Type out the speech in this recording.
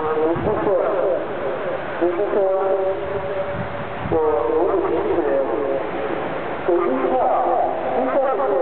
我有请指，手机号，一下子。